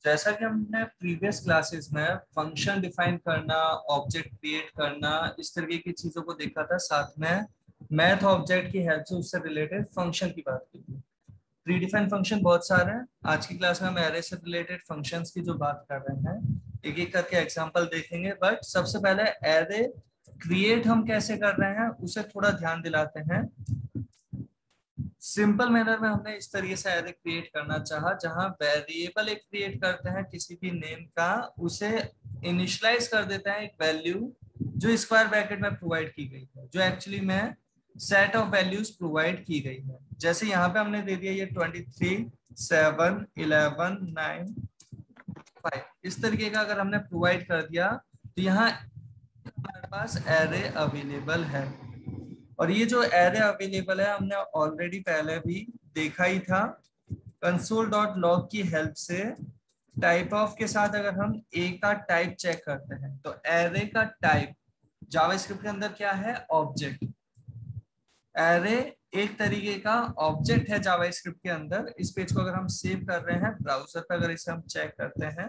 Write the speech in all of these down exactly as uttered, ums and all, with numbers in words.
जैसा कि हमने प्रीवियस क्लासेस में फंक्शन डिफाइन करना, ऑब्जेक्ट क्रिएट करना, इस तरीके की चीजों को देखा था, साथ में मैथ ऑब्जेक्ट की हेल्प से उससे रिलेटेड फंक्शन की बात की थी। प्री डिफाइंड फंक्शन बहुत सारे हैं। आज की क्लास में हम एरे से रिलेटेड फंक्शंस की जो बात कर रहे हैं, एक एक करके एग्जांपल देखेंगे। बट सबसे पहले एरे क्रिएट हम कैसे कर रहे हैं उसे थोड़ा ध्यान दिलाते हैं। सिंपल मैनर में हमने इस तरीके से एरे क्रिएट करना चाहा, जहां वेरिएबल एक क्रिएट करते हैं किसी भी नेम का, उसे इनिशियलाइज कर देते हैं एक वैल्यू जो स्क्वायर ब्रैकेट में प्रोवाइड की गई है, जो एक्चुअली में सेट ऑफ वैल्यूज प्रोवाइड की गई है। जैसे यहाँ पे हमने दे दिया ये twenty three, seven, eleven, nine, five, इस तरीके का अगर हमने प्रोवाइड कर दिया तो यहाँ हमारे पास एरे अवेलेबल है। और ये जो एरे अवेलेबल है हमने ऑलरेडी पहले भी देखा ही था। कंसोल डॉट लॉग की हेल्प से टाइप ऑफ के साथ अगर हम ए का टाइप चेक करते हैं तो एरे का टाइप जावास्क्रिप्ट के अंदर क्या है? ऑब्जेक्ट। एरे एक तरीके का ऑब्जेक्ट है जावास्क्रिप्ट के अंदर। इस पेज को अगर हम सेव कर रहे हैं ब्राउजर पर, अगर इसे हम चेक करते हैं,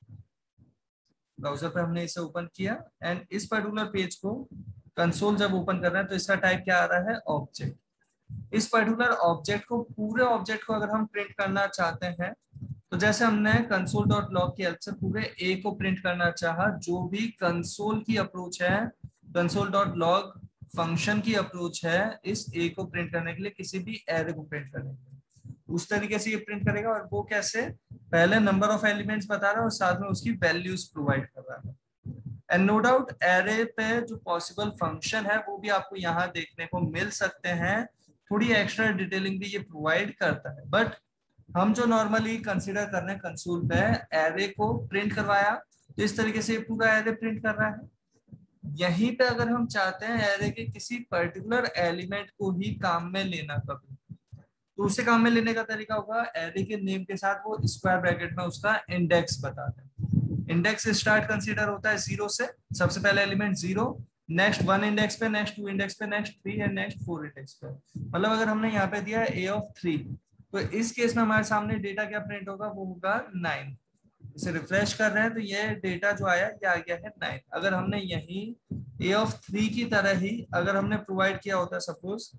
ब्राउजर पर हमने इसे ओपन किया एंड इस पर्टिकुलर पेज को कंसोल जब ओपन कर रहे हैं तो इसका टाइप क्या आ रहा है? ऑब्जेक्ट। इस पर्टिकुलर ऑब्जेक्ट को, पूरे ऑब्जेक्ट को अगर हम प्रिंट करना चाहते हैं तो जैसे हमने कंसोल डॉट लॉग की हेल्प से पूरे ए को प्रिंट करना चाहा, जो भी कंसोल की अप्रोच है, कंसोल डॉट लॉग फंक्शन की अप्रोच है इस ए को प्रिंट करने के लिए, किसी भी एरे को प्रिंट करने के लिए, उस तरीके से ये प्रिंट करेगा। और वो कैसे? पहले नंबर ऑफ एलिमेंट्स बता रहा है और साथ में उसकी वैल्यूज प्रोवाइड कर रहा है। एंड नो डाउट एरे पे जो पॉसिबल फंक्शन है वो भी आपको यहाँ देखने को मिल सकते हैं। थोड़ी एक्स्ट्रा डिटेलिंग भी ये प्रोवाइड करता है, बट हम जो नॉर्मली कंसीडर कर रहे हैं कंसोल पे, एरे को प्रिंट करवाया तो इस तरीके से पूरा एरे प्रिंट कर रहा है। यहीं पे अगर हम चाहते हैं एरे के किसी पर्टिकुलर एलिमेंट को ही काम में लेना कभी, तो उसे काम में लेने का तरीका होगा एरे के नेम के साथ वो स्क्वायर ब्रैकेट में उसका इंडेक्स बता दें। इंडेक्स स्टार्ट कंसीडर होता है जीरो से, सबसे पहले element zero, next one index पे, नेक्स्ट टू इंडेक्स पे, next three and next four index पे। मतलब अगर हमने यहाँ पे दिया ए ऑफ थ्री तो इस केस में हमारे सामने डेटा क्या प्रिंट होगा? वो होगा नाइन। इसे रिफ्रेश कर रहे हैं तो ये डेटा जो आया ये आ गया है नाइन। अगर हमने यही ए ऑफ थ्री की तरह ही अगर हमने प्रोवाइड किया होता सपोज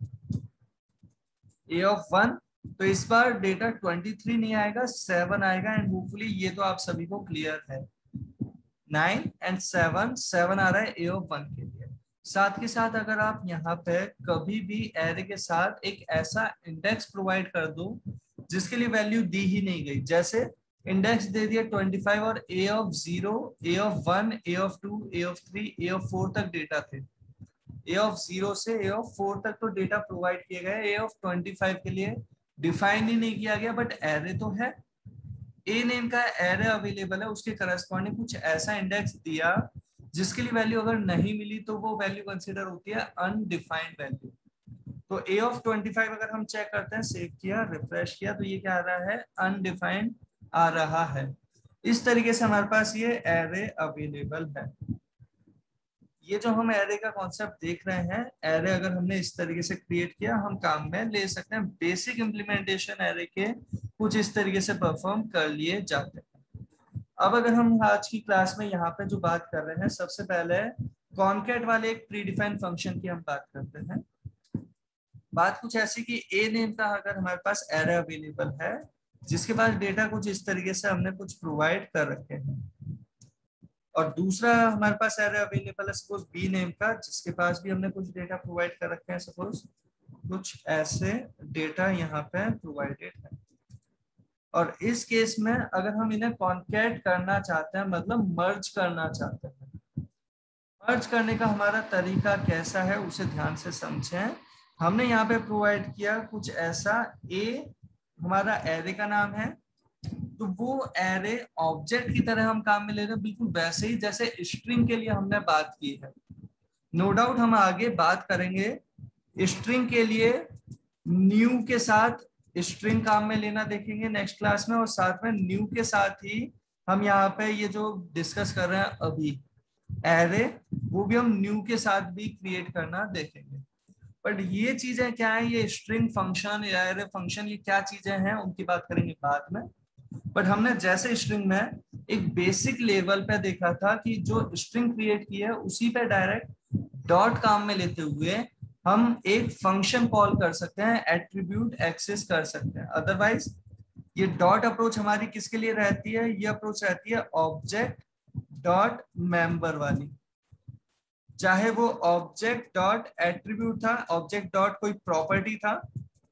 ए ऑफ वन, तो इस बार डेटा ट्वेंटी थ्री नहीं आएगा, सेवन आएगा। एंड होपफुली ये तो आप सभी को क्लियर है, नाइन एंड सेवन, सेवन आ रहा है ए ऑफ वन के लिए। साथ के साथ अगर आप यहाँ पे कभी भी एरे के साथ एक ऐसा इंडेक्स प्रोवाइड कर दो जिसके लिए वैल्यू दी ही नहीं गई, जैसे इंडेक्स दे दिया ट्वेंटी फाइव और A of zero, A of one, A of two, A of three, A of four तक डेटा थे। ए ऑफ जीरो से ए ऑफ फोर तक तो डेटा प्रोवाइड किए गए, ए ऑफ ट्वेंटी फाइव के लिए डिफाइन ही नहीं किया गया, बट एरे तो है। ए नेम का एरे अवेलेबल है, उसके करस्पॉन्डिंग कुछ ऐसा इंडेक्स दिया जिसके लिए वैल्यू अगर नहीं मिली तो वो वैल्यू कंसीडर होती है अनडिफाइंड वैल्यू। तो ए ऑफ ट्वेंटी फाइव अगर हम चेक करते हैं, सेव किया, रिफ्रेश किया, तो ये क्या आ रहा है? अनडिफाइंड आ रहा है। इस तरीके से हमारे पास ये एरे अवेलेबल है। ये जो हम एरे का कॉन्सेप्ट देख रहे हैं, एरे अगर हमने इस तरीके से क्रिएट किया हम काम में ले सकते हैं। बेसिक इंप्लीमेंटेशन एरे के कुछ इस तरीके से परफॉर्म कर लिए जाते हैं। अब अगर हम आज की क्लास में यहाँ पे जो बात कर रहे हैं, सबसे पहले कॉनकैट वाले एक प्रीडिफाइंड फंक्शन की हम बात करते हैं। बात कुछ ऐसी कि ए नेम का अगर हमारे पास एरे अवेलेबल है जिसके पास डेटा कुछ इस तरीके से हमने कुछ प्रोवाइड कर रखे हैं, और दूसरा हमारे पास एरे अवेलेबल है सपोज बी नेम का जिसके पास भी हमने कुछ डेटा प्रोवाइड कर रखे हैं, सपोज कुछ ऐसे डेटा यहाँ पे प्रोवाइडेड है। और इस केस में अगर हम इन्हें कॉन्कैट करना चाहते हैं, मतलब मर्ज करना चाहते हैं, मर्ज करने का हमारा तरीका कैसा है उसे ध्यान से समझें। हमने यहाँ पे प्रोवाइड किया कुछ ऐसा, ए हमारा एरे का नाम है, तो वो एरे ऑब्जेक्ट की तरह हम काम में ले रहे हैं, बिल्कुल वैसे ही जैसे स्ट्रिंग के लिए हमने बात की है। नो डाउट हम आगे बात करेंगे स्ट्रिंग के लिए न्यू के साथ स्ट्रिंग काम में लेना देखेंगे नेक्स्ट क्लास में, और साथ में न्यू के साथ ही हम यहाँ पे ये जो डिस्कस कर रहे हैं अभी एरे, वो भी हम न्यू के साथ भी क्रिएट करना देखेंगे। बट ये चीजें क्या है, ये स्ट्रिंग फंक्शन या एरे फंक्शन, ये क्या चीजें हैं उनकी बात करेंगे बाद में। बट हमने जैसे स्ट्रिंग में एक बेसिक लेवल पे देखा था कि जो स्ट्रिंग क्रिएट की है उसी पे डायरेक्ट डॉट काम में लेते हुए हम एक फंक्शन कॉल कर सकते हैं, एट्रीब्यूट एक्सेस कर सकते हैं। अदरवाइज ये डॉट अप्रोच हमारी किसके लिए रहती है? ये अप्रोच रहती है ऑब्जेक्ट डॉट मेंबर वाली। चाहे वो ऑब्जेक्ट डॉट एट्रीब्यूट था, ऑब्जेक्ट डॉट कोई प्रॉपर्टी था,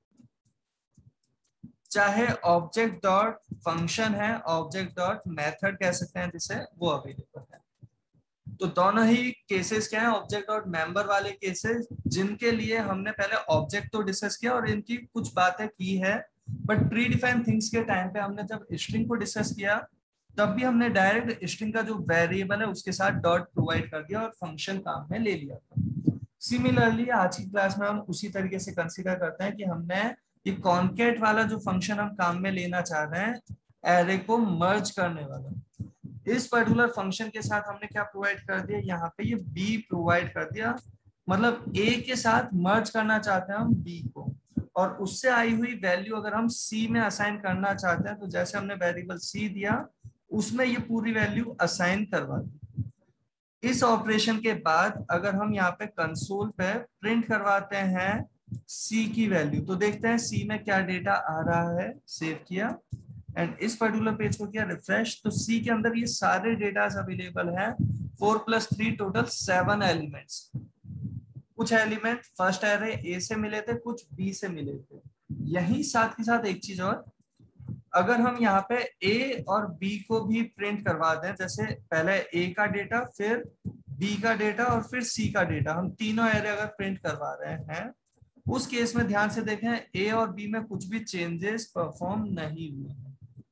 चाहे ऑब्जेक्ट डॉट फंक्शन है, ऑब्जेक्ट डॉट मेथड कह सकते हैं जिसे, वो अवेलेबल है। तो दोनों ही केसेस क्या है? ऑब्जेक्ट डॉट मेंबर वाले केसेस जिनके लिए हमने पहले ऑब्जेक्ट तो डिस्कस किया और इनकी कुछ बातें की है, बट प्री डिफाइंड थिंग्स के टाइम पे हमने जब स्ट्रिंग को डिस्कस किया तब भी हमने डायरेक्ट स्ट्रिंग का जो वेरिएबल है उसके साथ डॉट प्रोवाइड कर दिया और फंक्शन काम में ले लिया था। सिमिलरली आज की क्लास में हम उसी तरीके से कंसीडर करते हैं कि हमने ये कॉन्केट वाला जो फंक्शन हम काम में लेना चाह रहे हैं, एरे को मर्ज करने वाला, इस पर्टिकुलर फंक्शन के साथ हमने क्या प्रोवाइड कर दिया? यहाँ पे ये बी प्रोवाइड कर दिया। मतलब ए के साथ मर्ज करना चाहते हैं हम बी को, और उससे आई हुई वैल्यू अगर हम सी में असाइन करना चाहते हैं तो जैसे हमने वेरिएबल सी दिया उसमें ये पूरी वैल्यू असाइन करवा दी। इस ऑपरेशन के बाद अगर हम यहाँ पे कंसोल पे प्रिंट करवाते हैं सी की वैल्यू, तो देखते हैं सी में क्या डेटा आ रहा है। सेव किया एंड इस पर्टिकुलर पेज को किया रिफ्रेश, तो सी के अंदर ये सारे डेटा अवेलेबल है। Four plus three total seven elements. कुछ एलिमेंट फर्स्ट एरे ए से मिले थे, कुछ बी से मिले थे। यही साथ के साथ एक चीज और, अगर हम यहाँ पे ए और बी को भी प्रिंट करवा दें, जैसे पहले ए का डेटा, फिर बी का डेटा और फिर सी का डेटा, हम तीनों एरे अगर प्रिंट करवा रहे हैं, उस केस में ध्यान से देखें ए और बी में कुछ भी चेंजेस परफॉर्म नहीं हुए हैं।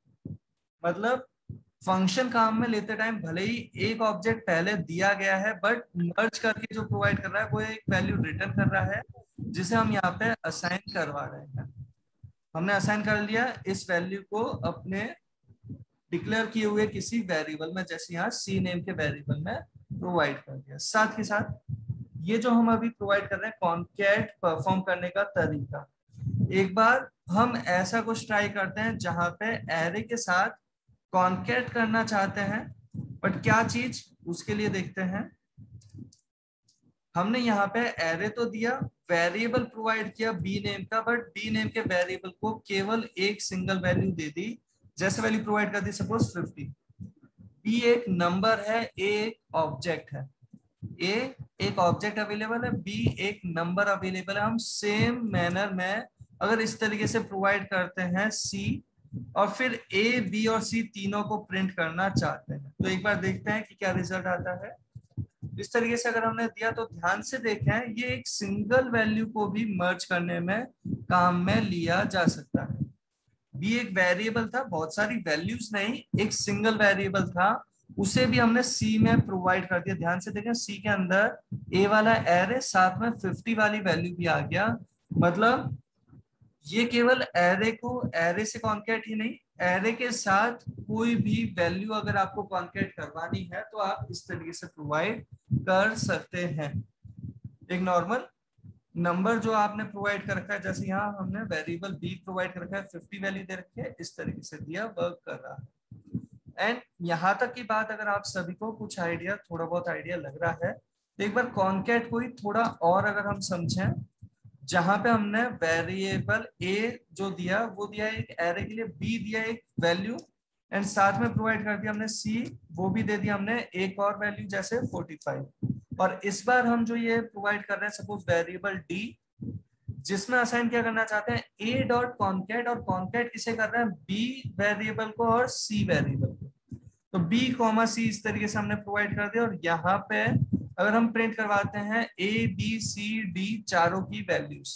मतलब फंक्शन काम में लेते टाइम भले ही एक ऑब्जेक्ट पहले दिया गया है, बट मर्ज करके जो प्रोवाइड कर रहा है वो एक वैल्यू रिटर्न कर रहा है जिसे हम यहाँ पे असाइन करवा रहे हैं। हमने असाइन कर लिया इस वैल्यू को अपने डिक्लेयर किए हुए किसी वेरिएबल में, जैसे यहाँ सी नेम के वेरिएबल में प्रोवाइड कर दिया। साथ के साथ ये जो हम अभी प्रोवाइड कर रहे हैं कॉन्कैट परफॉर्म करने का तरीका, एक बार हम ऐसा कुछ ट्राई करते हैं जहां पे एरे के साथ कॉन्कैट करना चाहते हैं, बट क्या चीज उसके लिए देखते हैं। हमने यहाँ पे एरे तो दिया, वेरिएबल प्रोवाइड किया बी नेम का, बट बी नेम के वेरिएबल को केवल एक सिंगल वैल्यू दे दी। जैसे वैल्यू प्रोवाइड कर दी सपोज फिफ्टी। बी एक नंबर है, ए एक ऑब्जेक्ट है। ए एक ऑब्जेक्ट अवेलेबल है, बी एक नंबर अवेलेबल है। हम सेम मैनर में अगर इस तरीके से प्रोवाइड करते हैं सी, और फिर ए बी और सी तीनों को प्रिंट करना चाहते हैं, तो एक बार देखते हैं कि क्या रिजल्ट आता है। इस तरीके से अगर हमने दिया तो ध्यान से देखें ये एक सिंगल वैल्यू को भी मर्ज करने में काम में लिया जा सकता है। बी एक वेरिएबल था, बहुत सारी वैल्यूज नहीं, एक सिंगल वेरिएबल था, उसे भी हमने सी में प्रोवाइड कर दिया। ध्यान से देखें सी के अंदर ए वाला एरे साथ में फिफ्टी वाली वैल्यू भी आ गया। मतलब ये केवल एरे को एरे से कॉन्कैट ही नहीं, एरे के साथ कोई भी वैल्यू अगर आपको कॉन्कैट करवानी है तो आप इस तरीके से प्रोवाइड कर सकते हैं। एक नॉर्मल नंबर जो आपने प्रोवाइड कर रखा है, जैसे यहाँ हमने वेरिएबल बी प्रोवाइड कर रखा है, फिफ्टी वैल्यू दे रखी है, इस तरीके से दिया, वर्क कर रहा है। एंड यहाँ तक की बात अगर आप सभी को कुछ आइडिया, थोड़ा बहुत आइडिया लग रहा है, तो एक बार कॉन्कैट को ही थोड़ा और अगर हम समझें, जहां पे हमने वेरिएबल ए जो दिया वो दिया एक एरे के लिए, बी दिया एक वैल्यू, एंड साथ में प्रोवाइड कर दिया हमने सी, वो भी दे दिया हमने एक और वैल्यू जैसे फोर्टी फाइव। और इस बार हम जो ये प्रोवाइड कर रहे हैं सपोज वेरिएबल डी, जिसमें असाइन क्या करना चाहते हैं ए डॉट कॉन्कैट, और कॉन्कैट किसे कर रहे हैं बी वेरिएबल को और सी वेरिएबल को। तो बी कॉमा सी इस तरीके से हमने प्रोवाइड कर दिया, और यहाँ पे अगर हम प्रिंट करवाते हैं ए बी सी डी चारों की वैल्यूज,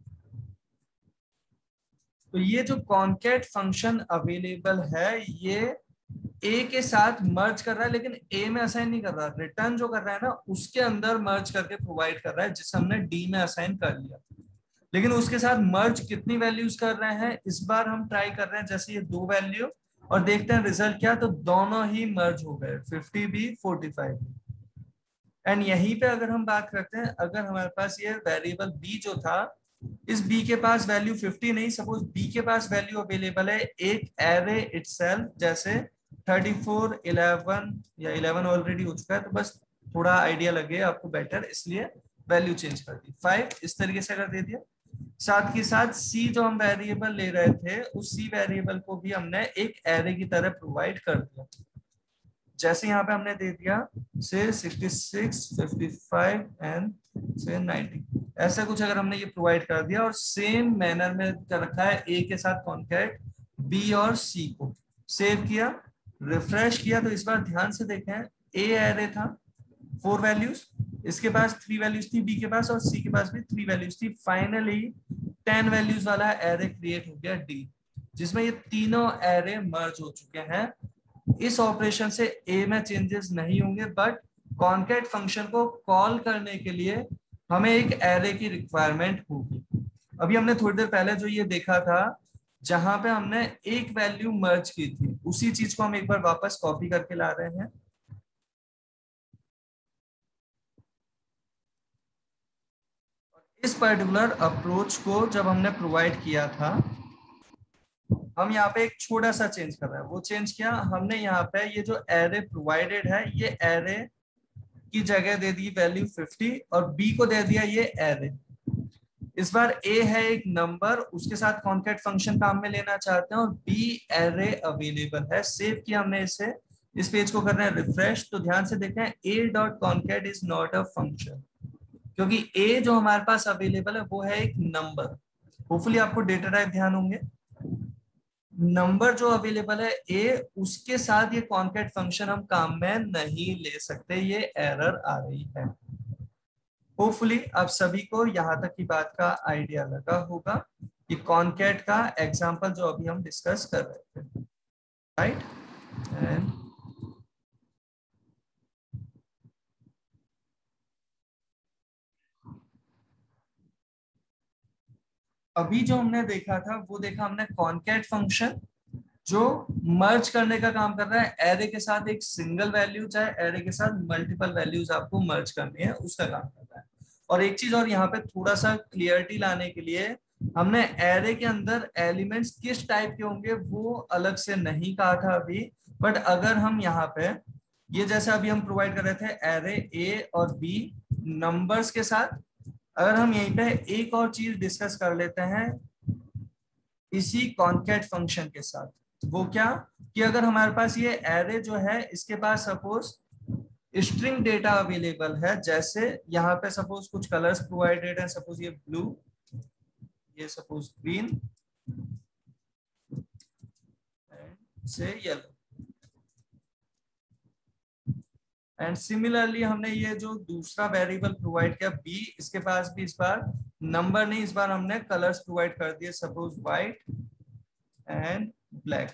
तो ये जो कॉन्कैट फंक्शन अवेलेबल है ये ए के साथ मर्ज कर रहा है, लेकिन ए में असाइन नहीं कर रहा, रिटर्न जो कर रहा है ना उसके अंदर मर्ज करके प्रोवाइड कर रहा है, जिसे हमने डी में असाइन कर लिया। लेकिन उसके साथ मर्ज कितनी वैल्यूज कर रहे हैं, इस बार हम ट्राई कर रहे हैं जैसे ये दो वैल्यू, और देखते हैं रिजल्ट क्या, तो दोनों ही मर्ज हो गए, फिफ्टी भी फोर्टी फाइव भी। एंड यहीं पे अगर हम बात करते हैं, अगर हमारे पास ये वेरिएबल बी जो था इस बी के पास वैल्यू फिफ्टी नहीं, सपोज बी के पास वैल्यू अवेलेबल है एक एरे इटसेल्फ, जैसे थर्टी फोर, इलेवन या इलेवन ऑलरेडी हो चुका है, तो बस थोड़ा आइडिया लगे आपको बेटर, इसलिए वैल्यू चेंज कर दी फाइव, इस तरीके से अगर दे दिया। साथ के साथ सी जो हम वेरिएबल ले रहे थे, उस सी वेरिएबल को भी हमने एक एरे की तरह प्रोवाइड कर दिया, जैसे यहाँ पे हमने दे दिया say sixty six, fifty five and say ninety, ऐसा कुछ अगर हमने ये प्रोवाइड कर दिया, और सेम मैनर में कर रखा है ए के साथ कॉन्कैट बी और सी को, सेव किया, रिफ्रेश किया, तो इस बार ध्यान से देखें, ए एरे था फोर वैल्यूज, इसके पास थ्री वैल्यूज थी बी के पास, और सी के पास भी थ्री वैल्यूज थी, फाइनली टेन वैल्यूज वाला एरे क्रिएट हो गया डी, जिसमें ये तीनों एरे मर्ज हो चुके हैं। इस ऑपरेशन से ए में चेंजेस नहीं होंगे, बट कॉन्कैट फंक्शन को कॉल करने के लिए हमें एक एरे की रिक्वायरमेंट होगी। अभी हमने थोड़ी देर पहले जो ये देखा था, जहां पे हमने एक वैल्यू मर्ज की थी, उसी चीज को हम एक बार वापस कॉपी करके ला रहे हैं। इस पर्टिकुलर अप्रोच को जब हमने प्रोवाइड किया था, हम यहाँ पे एक छोटा सा चेंज कर रहे हैं। वो चेंज क्या, हमने यहाँ पे ये जो एरे प्रोवाइडेड है, ये एरे की जगह दे दी वैल्यू फिफ्टी, और बी को दे दिया ये एरे। इस बार ए है एक नंबर, उसके साथ कॉन्कैट फंक्शन काम में लेना चाहते हैं, और बी एरे अवेलेबल है, सेव किया हमने इसे, इस पेज को कर रहे हैं रिफ्रेश, तो ध्यान से देखें A dot concat is not a function, क्योंकि ए जो हमारे पास अवेलेबल है वो है एक नंबर। होपफुली आपको डेटा टाइप ध्यान होंगे, नंबर जो अवेलेबल है ए, उसके साथ ये कॉन्कैट फंक्शन हम काम में नहीं ले सकते, ये एरर आ रही है। होपफुली आप सभी को यहाँ तक की बात का आइडिया लगा होगा कि कॉन्कैट का एग्जांपल जो अभी हम डिस्कस कर रहे थे, राइट। एंड अभी जो हमने देखा था, वो देखा हमने कॉन्कैट फंक्शन जो मर्ज करने का काम कर रहा है एरे के साथ एक सिंगल वैल्यू, चाहे एरे के साथ मल्टीपल वैल्यूज आपको मर्ज करनी है, उसका काम कर रहा है। और एक चीज और यहाँ पे थोड़ा सा क्लियरिटी लाने के लिए, हमने एरे के अंदर एलिमेंट्स किस टाइप के होंगे वो अलग से नहीं कहा था अभी, बट अगर हम यहाँ पे ये जैसे अभी हम प्रोवाइड कर रहे थे एरे ए और बी नंबर्स के साथ, अगर हम यहीं पे एक और चीज डिस्कस कर लेते हैं इसी कॉन्कैट फंक्शन के साथ, वो क्या कि अगर हमारे पास ये एरे जो है, इसके पास सपोज स्ट्रिंग डेटा अवेलेबल है, जैसे यहाँ पे सपोज कुछ कलर्स प्रोवाइडेड है, सपोज ये ब्लू, ये suppose green say yellow, and similarly हमने ये जो दूसरा वेरिएबल प्रोवाइड किया बी, इसके पास भी इस बार नंबर नहीं, इस बार हमने कलर्स प्रोवाइड कर दिए, suppose white and black.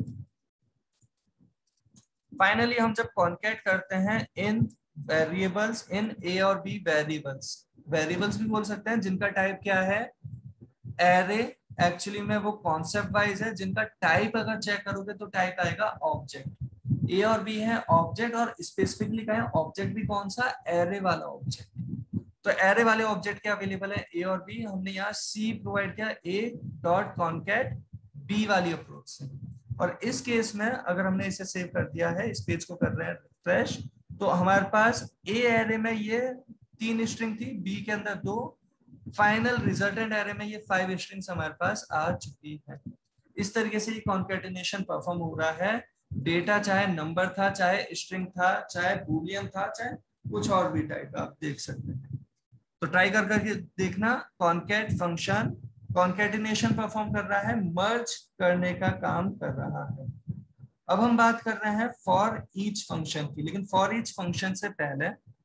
Finally हम जब कॉन्कैट करते हैं इन वेरिएबल्स, इन ए और बी वेरिएबल्स, वेरिएबल्स भी बोल सकते हैं, जिनका टाइप क्या है एरे, एक्चुअली में वो कॉन्सेप्ट वाइज है, जिनका टाइप अगर चेक करोगे तो टाइप आएगा ऑब्जेक्ट। ए और बी है ऑब्जेक्ट, और स्पेसिफिकली कहें ऑब्जेक्ट भी कौन सा, एरे वाला ऑब्जेक्ट। तो एरे वाले ऑब्जेक्ट क्या अवेलेबल है, ए और बी, हमने यहाँ सी प्रोवाइड किया ए डॉट कॉन्कैट बी वाली अप्रोच से। और इस केस में अगर हमने इसे सेव कर दिया है, इस पेज को कर रहे हैं रिफ्रेश, तो हमारे पास ए एरे में ये तीन स्ट्रिंग थी, बी के अंदर दो, फाइनल रिजल्टेंट एरे में ये फाइव स्ट्रिंग्स हमारे पास आ चुकी है। इस तरीके से ये कॉन्कैटिनेशन परफॉर्म हो रहा है, डेटा चाहे नंबर था, चाहे स्ट्रिंग था, चाहे बूलियन था, चाहे कुछ और भी टाइप आप देख सकते हैं। तो ट्राई कर करके देखना, कॉन्कैट फंक्शन कॉन्कैटिनेशन परफॉर्म कर रहा है, मर्ज करने का काम कर रहा है। अब हम बात कर रहे हैं फॉर ईच फंक्शन की, लेकिन फॉर ईच फंक्शन से पहले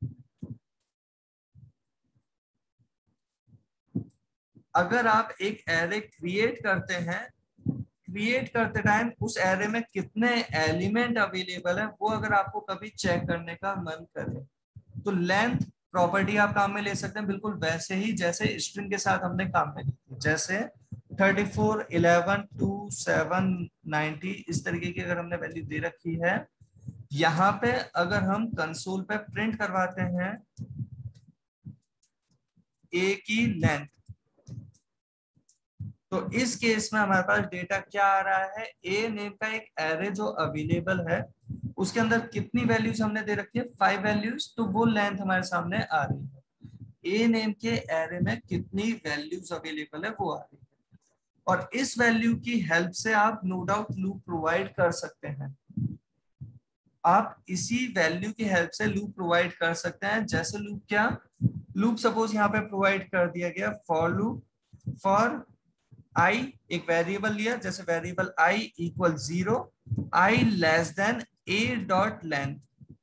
अगर आप एक एरे क्रिएट करते हैं, क्रिएट करते टाइम उस एरे में कितने एलिमेंट अवेलेबल है वो अगर आपको कभी चेक करने का मन करे, तो लेंथ प्रॉपर्टी आप काम में ले सकते हैं, बिल्कुल वैसे ही जैसे स्ट्रिंग के साथ हमने काम में ली थी, जैसे thirty four, eleven, two, seven, ninety, इस तरीके की अगर हमने वैल्यू दे रखी है, यहाँ पे अगर हम कंसोल पे प्रिंट करवाते हैं ए की लेंथ, तो इस केस में हमारे पास डेटा क्या आ रहा है, ए नेम का एक एरे जो अवेलेबल है उसके अंदर कितनी वैल्यूज हमने दे रखी है, फाइव वैल्यूज, तो वो लेंथ हमारे सामने आ रही है। ए नेम के एरे में कितनी वैल्यूज अवेलेबल है वो आ रही है, और इस वैल्यू की हेल्प से आप नो डाउट लूप प्रोवाइड कर सकते हैं। आप इसी वैल्यू की हेल्प से लूप प्रोवाइड कर सकते हैं। जैसे लूप क्या, लूप सपोज यहाँ पे प्रोवाइड कर दिया गया फॉर लूप फॉर आई, एक वेरिएबल लिया, जैसे variable I equal zero, I less than A dot length,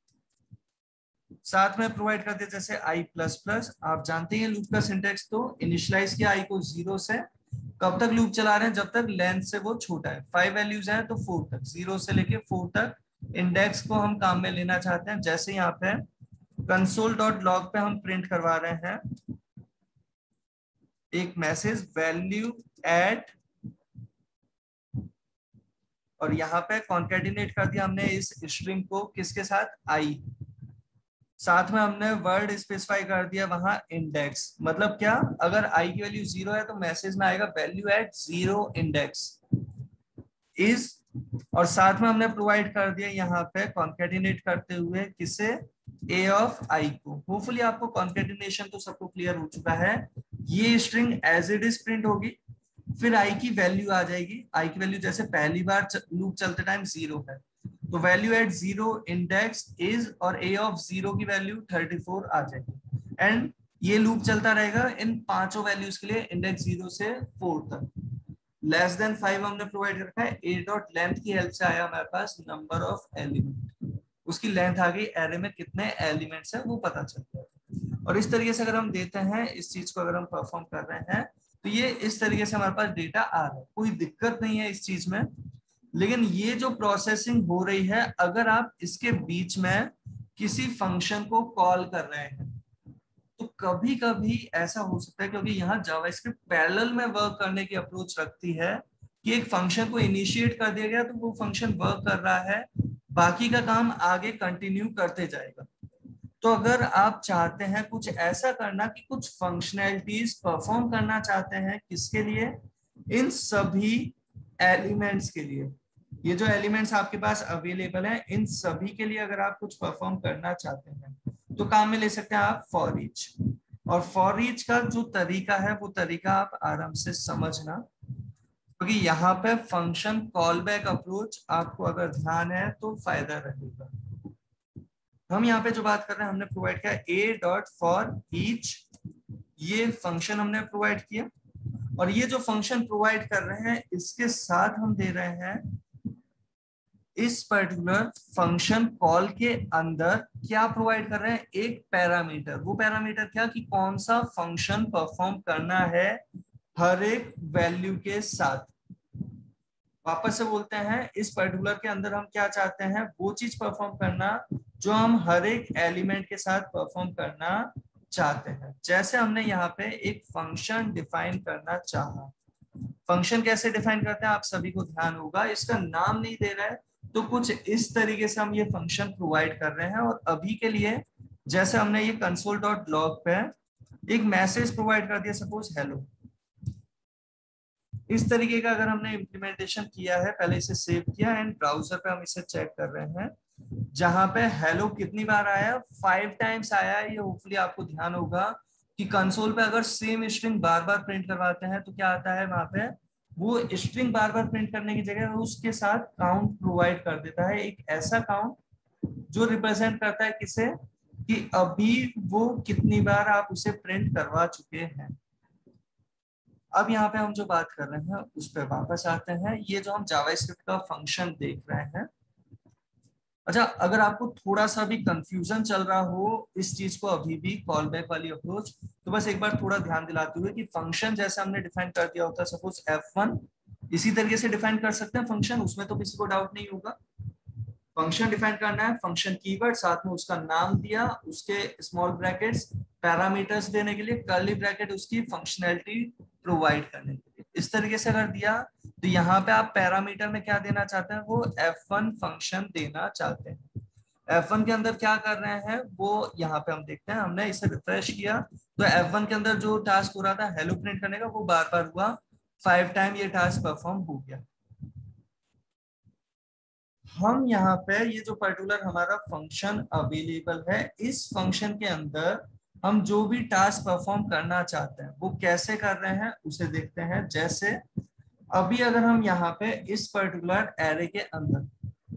साथ में प्रोवाइड कर दिया जैसे आई प्लस प्लस। आप जानते हैं लूप का सिंटेक्स, तो इनिशियलाइज किया आई को जीरो से, कब तक लूप चला रहे हैं, जब तक लेंथ से वो छोटा है, फाइव वैल्यूज हैं तो फोर तक, जीरो से लेके फोर तक इंडेक्स को हम काम में लेना चाहते हैं। जैसे यहाँ पे कंसोल डॉट लॉग पे हम प्रिंट करवा रहे हैं एक मैसेज वैल्यू एट, और यहाँ पे कॉन्केटिनेट कर दिया हमने इस स्ट्रिंग को किसके साथ, आई, साथ में हमने वर्ड स्पेसिफाई कर दिया वहां इंडेक्स। मतलब क्या, अगर आई की वैल्यू जीरो है तो मैसेज में आएगा value at zero index is, और साथ में हमने प्रोवाइड कर दिया यहाँ पे कॉन्केटिनेट करते हुए किसे, ए ऑफ आई को। होपफुली आपको कॉन्केटिनेशन तो सबको क्लियर हो चुका है। ये string as it is print होगी, फिर आई की वैल्यू आ जाएगी, आई की वैल्यू जैसे पहली बार लूप चलते टाइम जीरो है तो value at zero index is, और ए ऑफ जीरो की वैल्यू थर्टी फोर आ जाएगी। एंड ये लूप चलता रहेगा इन पांचों वैल्यूज के लिए, इंडेक्स जीरो से फोर तक। लेस देन फाइव हमने प्रोवाइड रखा है, ए डॉट लेंथ की हेल्प से आया हमारे पास नंबर ऑफ एलिमेंट, उसकी लेंथ आ गई, एरे में कितने एलिमेंट्स हैं वो पता चल गया। और इस तरीके से अगर हम देते हैं इस चीज को, अगर हम परफॉर्म कर रहे हैं तो ये इस तरीके से हमारे पास डेटा आ रहा है, कोई दिक्कत नहीं है इस चीज में। लेकिन ये जो प्रोसेसिंग हो रही है, अगर आप इसके बीच में किसी फंक्शन को कॉल कर रहे हैं तो कभी कभी ऐसा हो सकता है, क्योंकि यहाँ जावास्क्रिप्ट पैरेलल में वर्क करने की अप्रोच रखती है कि एक फंक्शन को इनिशिएट कर दिया गया तो वो फंक्शन वर्क कर रहा है, बाकी का काम आगे कंटिन्यू करते जाएगा। तो अगर आप चाहते हैं कुछ ऐसा करना कि कुछ फंक्शनैलिटीज परफॉर्म करना चाहते हैं, किसके लिए, इन सभी एलिमेंट्स के लिए, ये जो एलिमेंट्स आपके पास अवेलेबल हैं इन सभी के लिए अगर आप कुछ परफॉर्म करना चाहते हैं तो काम में ले सकते हैं आप फॉर ईच। और फॉर ईच का जो तरीका है वो तरीका आप आराम से समझना, क्योंकि तो यहाँ पे फंक्शन कॉल बैक अप्रोच आपको अगर ध्यान है तो फायदा रहेगा। हम यहाँ पे जो बात कर रहे हैं, हमने प्रोवाइड किया ए डॉट फॉर ईच, ये फंक्शन हमने प्रोवाइड किया, और ये जो फंक्शन प्रोवाइड कर रहे हैं इसके साथ हम दे रहे हैं इस पर्टिकुलर फंक्शन कॉल के अंदर क्या प्रोवाइड कर रहे हैं, एक पैरामीटर। वो पैरामीटर क्या, कि कौन सा फंक्शन परफॉर्म करना है हर एक वैल्यू के साथ। वापस से बोलते हैं, इस पर्टिकुलर के अंदर हम क्या चाहते हैं, वो चीज परफॉर्म करना जो हम हर एक एलिमेंट के साथ परफॉर्म करना चाहते हैं। जैसे हमने यहाँ पे एक फंक्शन डिफाइन करना चाहा, फंक्शन कैसे डिफाइन करते हैं आप सभी को ध्यान होगा, इसका नाम नहीं दे रहा है तो कुछ इस तरीके से हम ये फंक्शन प्रोवाइड कर रहे हैं। और अभी के लिए जैसे हमने ये कंसोल डॉट लॉग पे एक मैसेज प्रोवाइड कर दिया, सपोज हेलो, इस तरीके का अगर हमने इम्प्लीमेंटेशन किया है, पहले इसे सेव किया एंड ब्राउजर पे हम इसे चेक कर रहे हैं, जहां पे हेलो कितनी बार आया, फाइव टाइम्स आया है। ये होपफुली आपको ध्यान होगा कि कंसोल पे अगर सेम स्ट्रिंग बार बार प्रिंट करवाते हैं तो क्या आता है, वहां पे वो स्ट्रिंग बार बार प्रिंट करने की जगह उसके साथ काउंट प्रोवाइड कर देता है, एक ऐसा काउंट जो रिप्रेजेंट करता है किसे, कि अभी वो कितनी बार आप उसे प्रिंट करवा चुके हैं। अब यहाँ पे हम जो बात कर रहे हैं उस पर वापस आते हैं। ये जो हम जावास्क्रिप्ट का फंक्शन देख रहे हैं, अच्छा अगर आपको थोड़ा सा भी कंफ्यूजन चल रहा हो इस चीज को अभी भी कॉल बैक वाली अप्रोच, तो बस एक बार थोड़ा ध्यान दिलाते हुए कि फंक्शन जैसे हमने डिफाइन कर दिया होता है, सपोज एफ वन, इसी तरीके से डिफाइन कर सकते हैं फंक्शन, उसमें तो किसी को डाउट नहीं होगा। फंक्शन डिफाइन करना है, फंक्शन कीवर्ड, साथ में उसका नाम दिया, उसके स्मॉल ब्रैकेट्स पैरामीटर्स देने के लिए, कर्ली ब्रैकेट उसकी फंक्शनैलिटी प्रोवाइड करने के लिए। इस तरीके से अगर दिया तो यहाँ पे आप पैरामीटर में क्या देना चाहते हैं, वो एफ वन फंक्शन देना चाहते हैं। एफ वन के अंदर क्या कर रहे हैं वो यहाँ पे हम देखते हैं, हमने इसे रिफ्रेश किया तो एफ वन के अंदर जो टास्क हो रहा था हेलो प्रिंट करने का वो बार बार हुआ, फाइव टाइम ये टास्क परफॉर्म हो गया। हम यहाँ पे ये जो पर्टिकुलर हमारा फंक्शन अवेलेबल है, इस फंक्शन के अंदर हम जो भी टास्क परफॉर्म करना चाहते हैं वो कैसे कर रहे हैं उसे देखते हैं। जैसे अभी अगर हम यहाँ पे इस पर्टिकुलर एरे के अंदर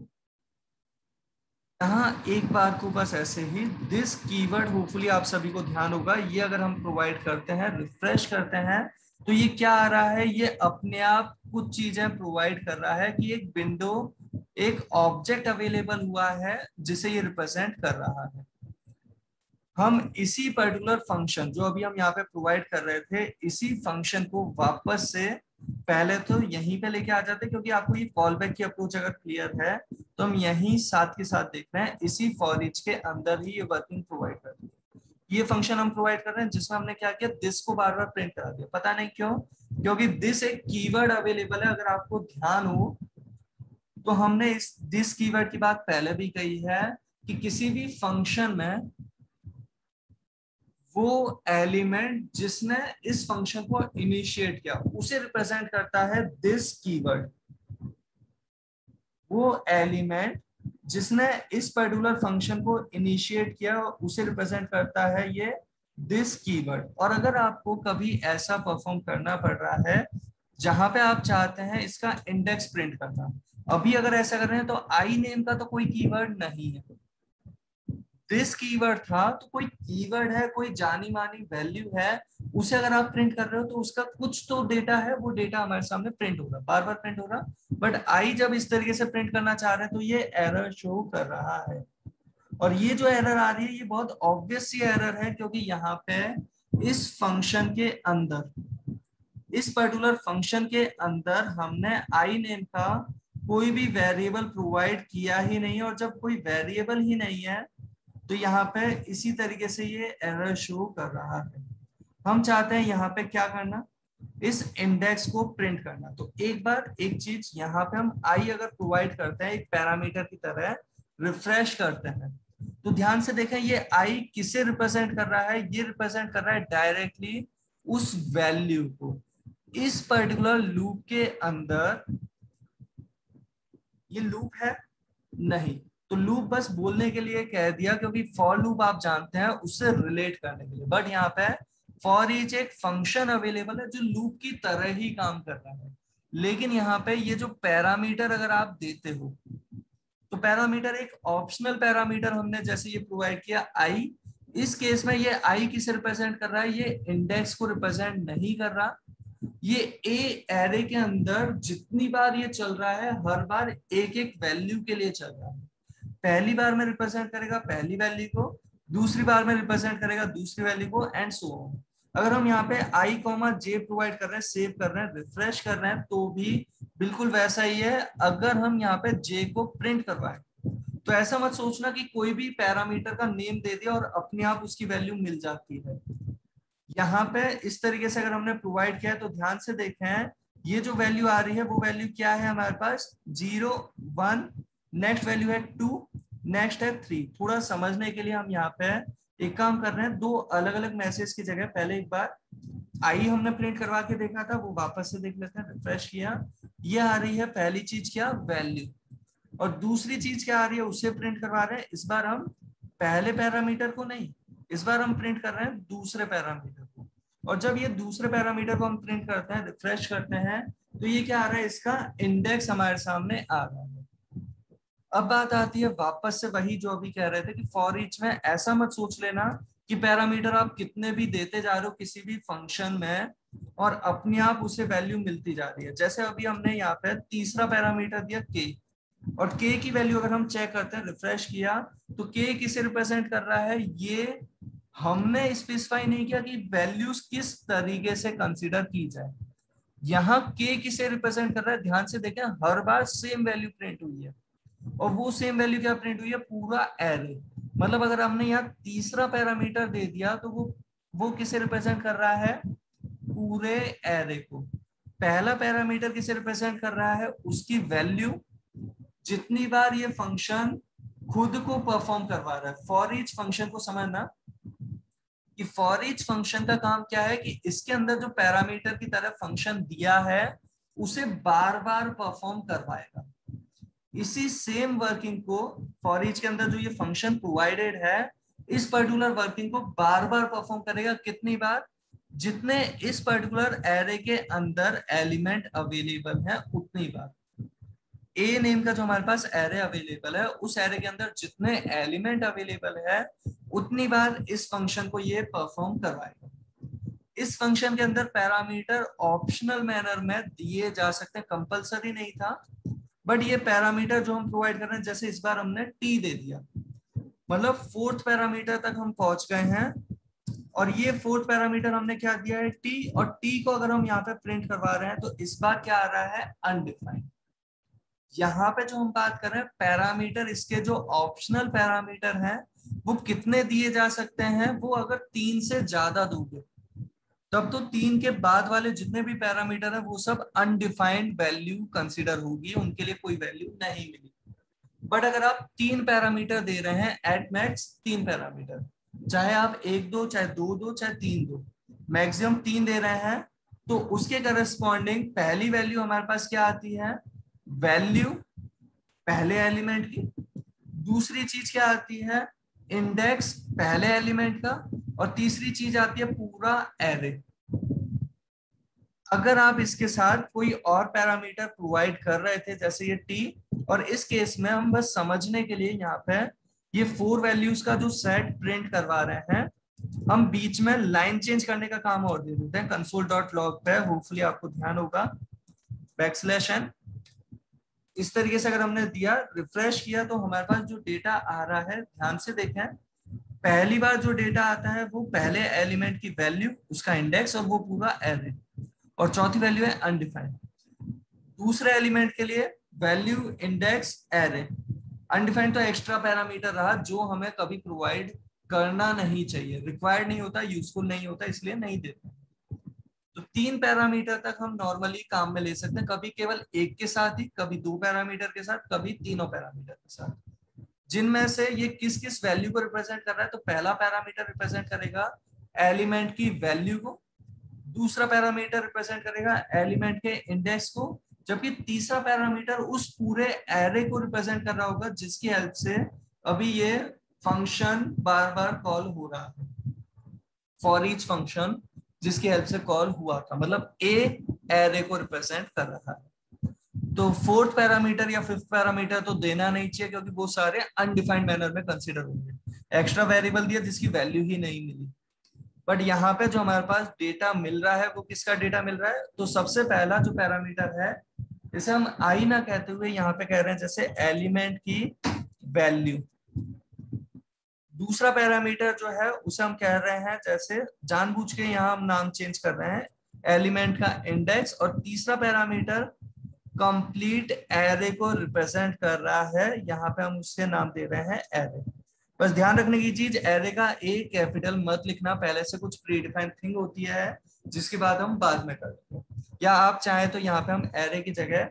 यहाँ एक बार को बस ऐसे ही दिस कीवर्ड, होपफुली आप सभी को ध्यान होगा, ये अगर हम प्रोवाइड करते हैं, रिफ्रेश करते हैं, तो ये क्या आ रहा है, ये अपने आप कुछ चीजें प्रोवाइड कर रहा है कि एक विंडो, एक ऑब्जेक्ट अवेलेबल हुआ है जिसे ये रिप्रेजेंट कर रहा है। हम इसी पर्टिकुलर फंक्शन जो अभी हम यहाँ पे प्रोवाइड कर रहे थे, इसी फंक्शन को वापस से पहले तो यहीं पे लेके आ जाते हैं, क्योंकि आपको ये कॉल बैक की अप्रोच अगर क्लियर है तो हम यहीं साथ के साथ देख रहे हैं, इसी फॉर ईच के अंदर ही ये वर्किंग प्रोवाइड कर रही है। ये फंक्शन हम प्रोवाइड कर रहे हैं जिसमें हमने क्या किया, दिस को बार बार प्रिंट करा दिया। पता नहीं क्यों, क्योंकि दिस एक कीवर्ड अवेलेबल है। अगर आपको ध्यान हो तो हमने इस दिस कीवर्ड की बात पहले भी कही है कि किसी भी फंक्शन में वो एलिमेंट जिसने इस फंक्शन को इनिशिएट किया उसे रिप्रेजेंट करता है दिस कीवर्ड। वो एलिमेंट जिसने इस पर्टिकुलर फंक्शन को इनिशिएट किया उसे रिप्रेजेंट करता है ये दिस कीवर्ड। और अगर आपको कभी ऐसा परफॉर्म करना पड़ रहा है जहां पे आप चाहते हैं इसका इंडेक्स प्रिंट करना, अभी अगर ऐसा कर रहे हैं तो आई नेम का तो कोई कीवर्ड नहीं है, दिस कीवर्ड था, तो कोई कीवर्ड है, कोई जानी मानी वैल्यू है, उसे अगर आप प्रिंट कर रहे हो तो उसका कुछ तो डेटा है, वो डेटा हमारे सामने प्रिंट हो रहा, बार बार प्रिंट हो रहा। बट आई जब इस तरीके से प्रिंट करना चाह रहे हैं तो ये एरर शो कर रहा है। और ये जो एरर आ रही है ये बहुत ऑब्वियस सी एरर है, क्योंकि यहाँ पे इस फंक्शन के अंदर, इस पर्टिकुलर फंक्शन के अंदर हमने आई नेम का कोई भी वेरिएबल प्रोवाइड किया ही नहीं, और जब कोई वेरिएबल ही नहीं है तो यहाँ पे इसी तरीके से ये एरर शो कर रहा है। हम चाहते हैं यहाँ पे क्या करना, इस इंडेक्स को प्रिंट करना। तो एक बार एक चीज यहाँ पे हम आई अगर प्रोवाइड करते हैं एक पैरामीटर की तरह, रिफ्रेश करते हैं, तो ध्यान से देखें ये आई किसे रिप्रेजेंट कर रहा है, ये रिप्रेजेंट कर रहा है डायरेक्टली उस वैल्यू को। इस पर्टिकुलर लूप के अंदर ये लूप है नहीं, तो लूप बस बोलने के लिए कह दिया, क्योंकि फॉर लूप आप जानते हैं उससे रिलेट करने के लिए। बट यहाँ पे फॉर ईच एक फंक्शन अवेलेबल है जो लूप की तरह ही काम कर रहा है। लेकिन यहाँ पे ये जो पैरामीटर अगर आप देते हो, तो पैरामीटर एक ऑप्शनल पैरामीटर हमने जैसे ये प्रोवाइड किया आई, इस केस में ये आई किसे रिप्रेजेंट कर रहा है, ये इंडेक्स को रिप्रेजेंट नहीं कर रहा। ये ए एरे के अंदर जितनी बार ये चल रहा है हर बार एक एक वैल्यू के लिए चल रहा है। पहली बार में रिप्रेजेंट करेगा पहली वैल्यू को, दूसरी बार में रिप्रेजेंट करेगा दूसरी वैल्यू को, एंड सो ऑन। अगर हम यहाँ पे आई कॉमा जे प्रोवाइड कर रहे हैं, सेव कर रहे हैं, रिफ्रेश कर रहे हैं, तो भी बिल्कुल वैसा ही है। अगर हम यहाँ पे जे को प्रिंट करवाएं तो ऐसा मत सोचना कि कोई भी पैरामीटर का नेम दे दिया और अपने आप उसकी वैल्यू मिल जाती है। यहाँ पे इस तरीके से अगर हमने प्रोवाइड किया है तो ध्यान से देखें, ये जो वैल्यू आ रही है वो वैल्यू क्या है हमारे पास, जीरो वन, नेक्स्ट वैल्यू है टू, नेक्स्ट है थ्री। थोड़ा समझने के लिए हम यहाँ पे एक काम कर रहे हैं, दो अलग अलग मैसेज की जगह पहले एक बार आई हमने प्रिंट करवा के देखा था, वो वापस से देख लेते हैं। रिफ्रेश किया, ये आ रही है पहली चीज क्या, वैल्यू, और दूसरी चीज क्या आ रही है उसे प्रिंट करवा रहे हैं। इस बार हम पहले पैरामीटर को नहीं, इस बार हम प्रिंट कर रहे हैं दूसरे पैरामीटर को। और जब ये दूसरे पैरामीटर को हम प्रिंट करते हैं, रिफ्रेश करते हैं, तो ये क्या आ रहा है, इसका इंडेक्स हमारे सामने आ रहा है। अब बात आती है वापस से वही जो अभी कह रहे थे कि फॉर ईच में ऐसा मत सोच लेना कि पैरामीटर आप कितने भी देते जा रहे हो किसी भी फंक्शन में और अपने आप उसे वैल्यू मिलती जा रही है। जैसे अभी हमने यहाँ पे तीसरा पैरामीटर दिया के, और के की वैल्यू अगर हम चेक करते हैं, रिफ्रेश किया, तो के किसे रिप्रेजेंट कर रहा है, ये हमने स्पेसिफाई नहीं किया कि वैल्यूज किस तरीके से कंसीडर की जाए। यहाँ के किसे रिप्रेजेंट कर रहा है, ध्यान से देखें, हर बार सेम वैल्यू प्रिंट हुई है, और वो सेम वैल्यू क्या प्रिंट हुई है, पूरा एरे। मतलब अगर हमने यहाँ तीसरा पैरामीटर दे दिया तो वो वो किसे रिप्रेजेंट कर रहा है, पूरे एरे को। पहला पैरामीटर किसे रिप्रेजेंट कर रहा है, उसकी वैल्यू, जितनी बार ये फंक्शन खुद को परफॉर्म करवा रहा है। फॉर ईच फंक्शन को समझना, कि फॉर ईच फंक्शन का काम क्या है कि इसके अंदर जो पैरामीटर की तरह फंक्शन दिया है उसे बार बार परफॉर्म करवाएगा। इसी सेम वर्किंग को फॉर ईच के अंदर जो ये फंक्शन प्रोवाइडेड है इस पर्टिकुलर वर्किंग को बार बार परफॉर्म करेगा। कितनी बार? जितने इस पर्टिकुलर एरे के अंदर एलिमेंट अवेलेबल है उतनी बार। ए नेम का जो हमारे पास एरे अवेलेबल है उस एरे के अंदर जितने एलिमेंट अवेलेबल है उतनी बार इस फंक्शन को ये परफॉर्म करवाएगा। इस फंक्शन के अंदर पैरामीटर ऑप्शनल मैनर में दिए जा सकते हैं, कंपलसरी नहीं था, बट ये पैरामीटर जो हम प्रोवाइड कर रहे हैं, जैसे इस बार हमने टी दे दिया, मतलब फोर्थ पैरामीटर तक हम पहुंच गए हैं और ये फोर्थ पैरामीटर हमने क्या दिया है? टी। और टी को अगर हम यहाँ पे प्रिंट करवा रहे हैं तो इस बार क्या आ रहा है? अनडिफाइंड। यहाँ पे जो हम बात कर रहे हैं पैरामीटर, इसके जो ऑप्शनल पैरामीटर हैं वो कितने दिए जा सकते हैं? वो अगर तीन से ज्यादा दोगे तब तो तीन के बाद वाले जितने भी पैरामीटर है वो सब अनडिफाइंड वैल्यू कंसीडर होगी, उनके लिए कोई वैल्यू नहीं मिलेगी। बट अगर आप तीन पैरामीटर दे रहे हैं, एट मैक्स तीन पैरामीटर, चाहे आप एक दो, चाहे दो दो, चाहे तीन दो, मैक्सिमम तीन दे रहे हैं, तो उसके करस्पॉन्डिंग पहली वैल्यू हमारे पास क्या आती है? वैल्यू पहले एलिमेंट की। दूसरी चीज क्या आती है? इंडेक्स पहले एलिमेंट का। और तीसरी चीज आती है पूरा एरे। अगर आप इसके साथ कोई और पैरामीटर प्रोवाइड कर रहे थे जैसे ये टी, और इस केस में हम बस समझने के लिए यहाँ पे ये फोर वैल्यूज का जो सेट प्रिंट करवा रहे हैं, हम बीच में लाइन चेंज करने का काम और दे देते हैं कंसोल डॉट लॉग पे, होपफुली आपको ध्यान होगा, बैकस्लैश एन। इस तरीके से अगर हमने दिया, रिफ्रेश किया, तो हमारे पास जो डेटा आ रहा है, ध्यान से देखें, पहली बार जो डेटा आता है वो पहले एलिमेंट की वैल्यू, उसका इंडेक्स और वो पूरा एरे, और चौथी वैल्यू है अनडिफाइंड। दूसरे एलिमेंट के लिए वैल्यू, इंडेक्स, एरे। अनडिफाइंड तो एक्स्ट्रा पैरामीटर रहा जो हमें कभी प्रोवाइड करना नहीं चाहिए, रिक्वायर्ड नहीं होता, यूजफुल नहीं होता, इसलिए नहीं देते। तो तीन पैरामीटर तक हम नॉर्मली काम में ले सकते हैं, कभी केवल एक के साथ ही, कभी दो पैरामीटर के साथ, कभी तीनों पैरामीटर के साथ। जिनमें से ये किस किस वैल्यू को रिप्रेजेंट कर रहा है, तो पहला पैरामीटर रिप्रेजेंट करेगा एलिमेंट की वैल्यू को, दूसरा पैरामीटर रिप्रेजेंट करेगा एलिमेंट के इंडेक्स को, जबकि तीसरा पैरामीटर उस पूरे एरे को रिप्रेजेंट कर रहा होगा जिसकी हेल्प से अभी ये फंक्शन बार बार कॉल हो रहा है, फॉर ईच फंक्शन जिसकी हेल्प से कॉल हुआ था, मतलब ए एरे को रिप्रेजेंट कर रहा है। तो फोर्थ पैरामीटर या फिफ्थ पैरामीटर तो देना नहीं चाहिए क्योंकि वो सारे अनडिफाइंड मैनर में कंसीडर होंगे, एक्स्ट्रा वेरिएबल दिया जिसकी वैल्यू ही नहीं मिली। बट यहाँ पे जो हमारे पास डेटा मिल रहा है वो किसका डेटा मिल रहा है? तो सबसे पहला जो पैरामीटर है, जैसे हम आई ना कहते हुए यहाँ पे कह रहे हैं जैसे एलिमेंट की वैल्यू। दूसरा पैरामीटर जो है उसे हम कह रहे हैं, जैसे जानबूझ के यहाँ हम नाम चेंज कर रहे हैं, एलिमेंट का इंडेक्स। और तीसरा पैरामीटर कंप्लीट एरे को रिप्रेजेंट कर रहा है, यहाँ पे हम उससे नाम दे रहे हैं एरे। बस ध्यान रखने की चीज, एरे का ए कैपिटल मत लिखना, पहले से कुछ प्री डिफाइंड थिंग होती है जिसकी बात हम बाद में करते हैं। या आप चाहें तो यहाँ पे हम एरे की जगह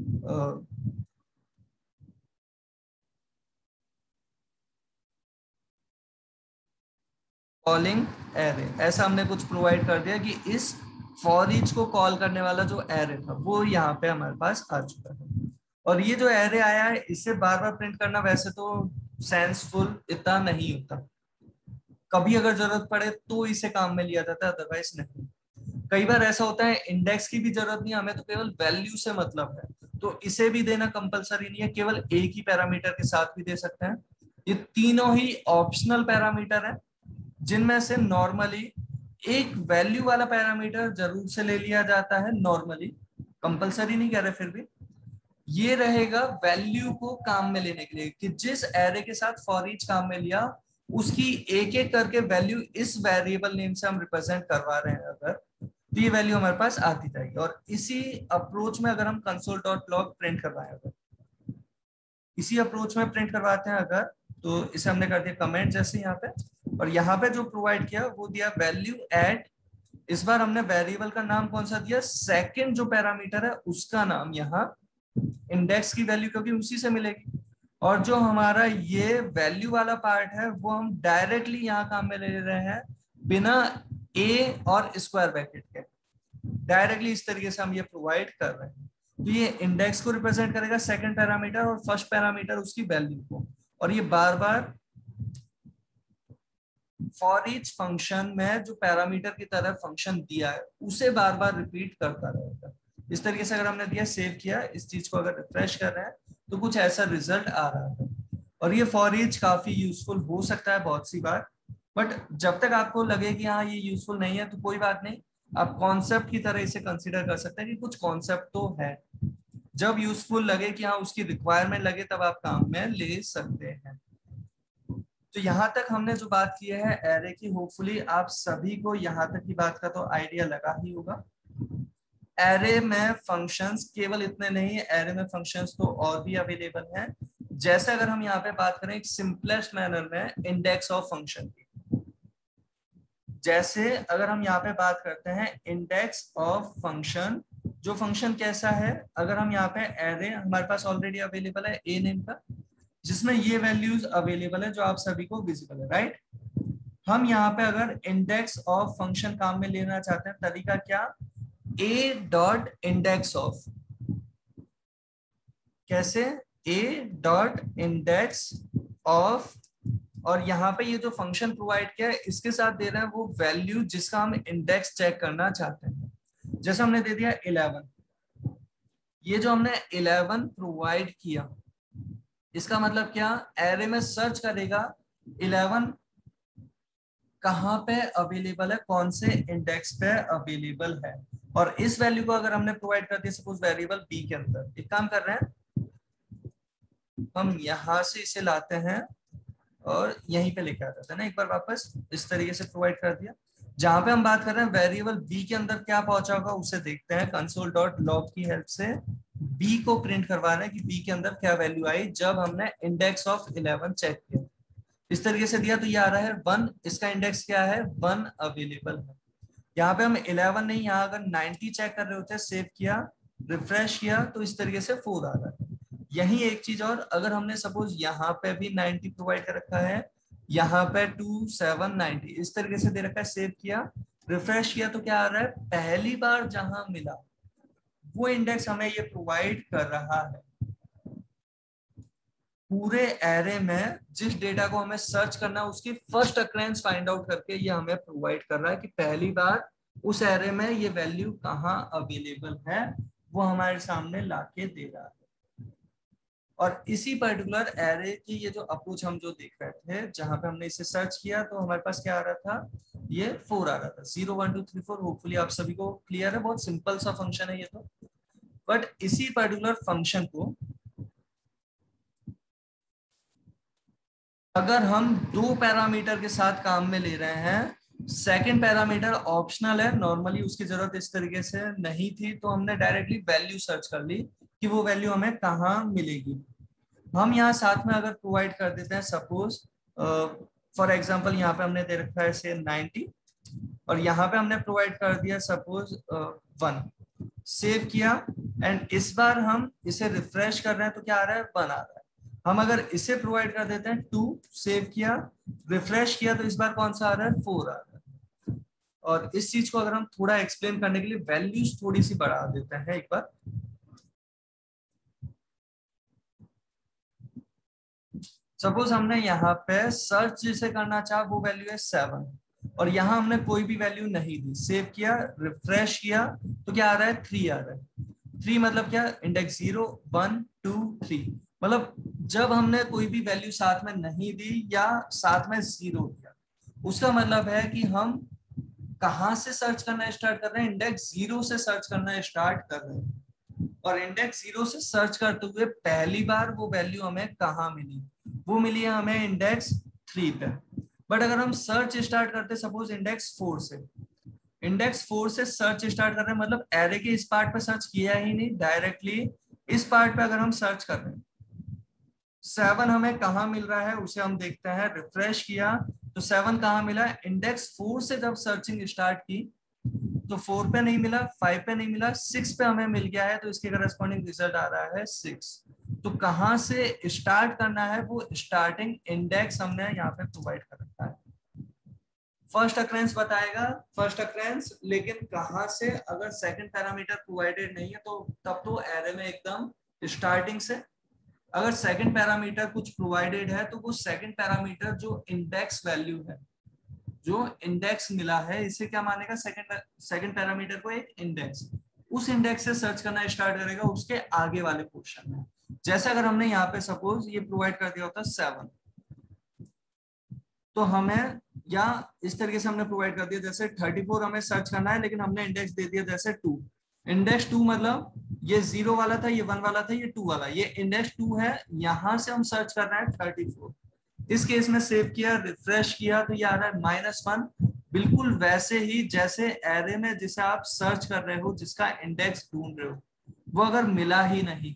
कॉलिंग एरे ऐसा हमने कुछ प्रोवाइड कर दिया कि इस फॉर ईच को कॉल करने वाला जो एरे था वो यहाँ पे हमारे पास आ चुका है। और ये जो एरे आया है इसे बार बार प्रिंट करना वैसे तो सेंसफुल इतना नहीं होता, कभी अगर जरूरत पड़े तो इसे काम में लिया जाता है, अदरवाइज नहीं। कई बार ऐसा होता है इंडेक्स की भी जरूरत नहीं, हमें तो केवल वैल्यू से मतलब है, तो इसे भी देना कंपलसरी नहीं है, केवल एक ही पैरामीटर के साथ भी दे सकते हैं। ये तीनों ही ऑप्शनल पैरामीटर है जिनमें से नॉर्मली एक वैल्यू वाला पैरामीटर जरूर से ले लिया जाता है, नॉर्मली कंपलसरी नहीं कह रहे, फिर भी ये रहेगा वैल्यू को काम में लेने के लिए कि जिस एरे के साथ फॉर ईच काम में लिया उसकी एक एक करके वैल्यू इस वेरिएबल नेम से हम रिप्रेजेंट करवा रहे हैं अगर, तो ये वैल्यू हमारे पास आती जाएगी। और इसी अप्रोच में अगर हम कंसोल डॉट लॉग प्रिंट करवाएं, अगर इसी अप्रोच में प्रिंट करवाते हैं अगर, तो इसे हमने कर दिया कमेंट जैसे यहाँ पे, और यहाँ पे जो प्रोवाइड किया वो दिया वैल्यू एट, इस बार हमने वेरिएबल का नाम कौन सा दिया? सेकंड जो पैरामीटर है उसका नाम, यहाँ इंडेक्स की वैल्यू क्योंकि उसी से मिलेगी। और जो हमारा ये वैल्यू वाला पार्ट है वो हम डायरेक्टली यहाँ काम में ले रहे हैं बिना ए और स्क्वायर ब्रैकेट के, डायरेक्टली इस तरीके से हम ये प्रोवाइड कर रहे हैं। तो ये इंडेक्स को रिप्रेजेंट करेगा सेकंड पैरामीटर और फर्स्ट पैरामीटर उसकी वैल्यू को, और ये बार बार फॉर ईच फंक्शन में जो पैरामीटर की तरह फंक्शन दिया है उसे बार बार रिपीट करता रहेगा। इस तरीके से अगर हमने दिया, सेव किया, इस चीज को अगर रिफ्रेश कर रहे हैं तो कुछ ऐसा रिजल्ट आ रहा है। और ये फॉर ईच काफी यूजफुल हो सकता है बहुत सी बार, बट जब तक आपको लगे कि हाँ ये यूजफुल नहीं है तो कोई बात नहीं, आप कॉन्सेप्ट की तरह इसे कंसिडर कर सकते हैं कि कुछ कॉन्सेप्ट तो है। जब यूजफुल लगे कि हाँ उसकी रिक्वायरमेंट लगे तब आप काम में ले सकते हैं। तो यहाँ तक हमने जो बात की है एरे की, होपफुली आप सभी को यहाँ तक की बात का तो आइडिया लगा ही होगा। एरे में फंक्शंस केवल इतने नहीं है, एरे में फंक्शंस तो और भी अवेलेबल हैं। जैसे अगर हम यहाँ पे बात करें एक सिंपलेस्ट मैनर में इंडेक्स ऑफ फंक्शन की, जैसे अगर हम यहाँ पे बात करते हैं इंडेक्स ऑफ फंक्शन, जो फंक्शन कैसा है, अगर हम यहाँ पे एरे हमारे पास ऑलरेडी अवेलेबल है ए नेम का, जिसमें ये वैल्यूज अवेलेबल है जो आप सभी को विजिबल है, राइट। हम यहाँ पे अगर इंडेक्स ऑफ फंक्शन काम में लेना चाहते हैं, तरीका क्या, ए डॉट इंडेक्स ऑफ, कैसे, ए डॉट इंडेक्स ऑफ, और यहाँ पे ये जो फंक्शन प्रोवाइड किया है इसके साथ दे रहे हैं वो वैल्यू जिसका हम इंडेक्स चेक करना चाहते हैं। जैसे हमने दे दिया इलेवन, ये जो हमने इलेवन प्रोवाइड किया, इसका मतलब क्या, एरे में सर्च करेगा इलेवन कहाँ पे अवेलेबल है, कौन से इंडेक्स पे अवेलेबल है, और इस वैल्यू को अगर हमने प्रोवाइड कर दिया सपोज वेरिएबल बी के अंदर, एक काम कर रहे हैं हम यहां से इसे लाते हैं और यहीं पे लेके आ जाते हैं ना एक बार वापस, इस तरीके से प्रोवाइड कर दिया। जहां पे हम बात कर रहे हैं वेरिएबल बी के अंदर क्या पहुंचा होगा उसे देखते हैं, कंसोल डॉट लॉग की हेल्प से बी को प्रिंट करवा रहे हैं कि बी के अंदर क्या वैल्यू आई जब हमने इंडेक्स ऑफ इलेवन चेक किया। इस तरीके से दिया तो ये आ रहा है वन, इसका इंडेक्स क्या है, वन अवेलेबल है। यहाँ पे हम इलेवन नहीं, यहाँ अगर नाइनटी चेक कर रहे होते हैं, सेव किया, रिफ्रेश किया, तो इस तरीके से फोर आ रहा है। यही एक चीज और, अगर हमने सपोज यहाँ पे भी नाइनटी प्रोवाइड कर रखा है, यहाँ पे टू सेवन नाइनटी इस तरीके से दे रखा है, सेव किया, रिफ्रेश किया, तो क्या आ रहा है, पहली बार जहां मिला वो इंडेक्स हमें ये प्रोवाइड कर रहा है। पूरे एरे में जिस डेटा को हमें सर्च करना है उसकी फर्स्ट अक्रेंस फाइंड आउट करके ये हमें प्रोवाइड कर रहा है कि पहली बार उस एरे में ये वैल्यू कहाँ अवेलेबल है, वो हमारे सामने लाके दे रहा है। और इसी पर्टिकुलर एरे की ये जो अप्रोच हम जो देख रहे थे, जहां पे हमने इसे सर्च किया तो हमारे पास क्या आ रहा था, ये फोर आ रहा था, zero one two three four. Hopefully आप सभी को क्लियर है, बहुत सिंपल सा फंक्शन है ये तो। बट इसी पर्टिकुलर फंक्शन को अगर हम दो पैरामीटर के साथ काम में ले रहे हैं, सेकंड पैरामीटर ऑप्शनल है, नॉर्मली उसकी जरूरत इस तरीके से नहीं थी, तो हमने डायरेक्टली वैल्यू सर्च कर ली कि वो वैल्यू हमें कहाँ मिलेगी। हम यहाँ साथ में अगर प्रोवाइड कर देते हैं सपोज फॉर एग्जांपल यहाँ पे हमने दे रखा है से नाइनटी, और यहाँ पे हमने प्रोवाइड कर दिया सपोज वन, सेव किया, एंड इस बार हम इसे रिफ्रेश कर रहे हैं तो क्या आ रहा है, वन आ रहा है। हम अगर इसे प्रोवाइड कर देते हैं टू, सेव किया, रिफ्रेश किया, तो इस बार कौन सा आ रहा है, फोर आ रहा है। और इस चीज को अगर हम थोड़ा एक्सप्लेन करने के लिए वैल्यूज थोड़ी सी बढ़ा देते हैं एक बार, सपोज हमने यहाँ पे सर्च जिसे करना चाहा वो वैल्यू है सेवन, और यहाँ हमने कोई भी वैल्यू नहीं दी, सेव किया, रिफ्रेश किया, तो क्या आ रहा है, थ्री आ रहा है। थ्री मतलब क्या, index zero one two three, मतलब जब हमने कोई भी वैल्यू साथ में नहीं दी या साथ में जीरो दिया, उसका मतलब है कि हम कहाँ से सर्च करना स्टार्ट कर रहे हैं, इंडेक्स जीरो से सर्च करना स्टार्ट कर रहे हैं। और इंडेक्स जीरो से सर्च करते हुए पहली बार वो वैल्यू हमें कहाँ मिली, वो मिली है हमें इंडेक्स थ्री पे। बट अगर हम सर्च स्टार्ट करते सपोज इंडेक्स फोर से, इंडेक्स फोर से सर्च स्टार्ट कर रहे हैं, मतलब एरे के इस पार्ट पे सर्च किया ही नहीं, डायरेक्टली इस पार्ट पे अगर हम सर्च कर रहे हैं, सेवन हमें कहाँ मिल रहा है उसे हम देखते हैं, रिफ्रेश किया तो सेवन कहाँ मिला, इंडेक्स फोर से जब सर्चिंग स्टार्ट की तो फोर पे नहीं मिला, फाइव पे नहीं मिला, सिक्स पे हमें मिल गया है, तो इसके करस्पॉन्डिंग रिजल्ट आ रहा है सिक्स। तो कहां से स्टार्ट करना है, वो स्टार्टिंग इंडेक्स हमने यहाँ पे प्रोवाइड कर रखा है। फर्स्ट अक्रेंस बताएगा, फर्स्ट अक्रेंस, लेकिन कहाँ से, अगर सेकंड पैरामीटर प्रोवाइडेड नहीं है तो तब तो एरे में एकदम स्टार्टिंग से। अगर सेकंड पैरामीटर कुछ प्रोवाइडेड है तो वो सेकंड पैरामीटर जो इंडेक्स वैल्यू है, जो इंडेक्स मिला है, इसे क्या मानेगा, सेकंड सेकंड पैरामीटर को एक इंडेक्स, उस इंडेक्स से सर्च करना स्टार्ट करेगा उसके आगे वाले पोर्शन में। जैसे अगर हमने यहाँ पे सपोज ये प्रोवाइड कर दिया होता सेवन, तो हमें, या इस तरीके से हमने प्रोवाइड कर दिया जैसे थर्टी फोर हमें सर्च करना है, लेकिन हमने इंडेक्स दे दिया जैसे टू। इंडेक्स टू मतलब ये जीरो वाला था, ये वन वाला था, ये टू वाला, ये इंडेक्स टू है, यहां से हम सर्च कर रहे हैं थर्टी फोर। इस केस में सेव किया, रिफ्रेश किया तो ये आ रहा है माइनस वन, बिल्कुल वैसे ही जैसे एरे में जिसे आप सर्च कर रहे हो, जिसका इंडेक्स ढूंढ रहे हो, वो अगर मिला ही नहीं,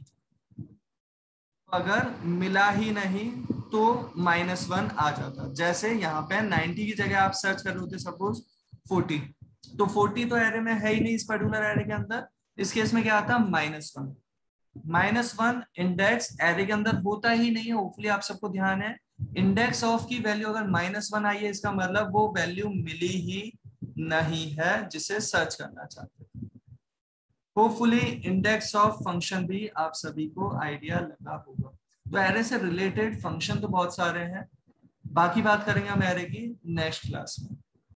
अगर मिला ही नहीं तो माइनस वन आ जाता। जैसे यहाँ पे नाइन्टी की जगह आप सर्च कर रहे होते सपोज फोर्टी, तो फोर्टी तो एरे में है ही नहीं इस पर्टिकुलर एरे के अंदर, इस केस में क्या आता है minus one. Minus one index array के अंदर होता ही नहीं है, होपफुली आप सबको ध्यान है। इंडेक्स ऑफ की वैल्यू अगर माइनस वन आई है, इसका मतलब वो वैल्यू मिली ही नहीं है जिसे सर्च करना चाहते हैं। होपफुली इंडेक्स ऑफ फंक्शन भी आप सभी को आइडिया लगा होगा। तो एरे से रिलेटेड फंक्शन तो बहुत सारे हैं, बाकी बात करेंगे हम एरे की नेक्स्ट क्लास में।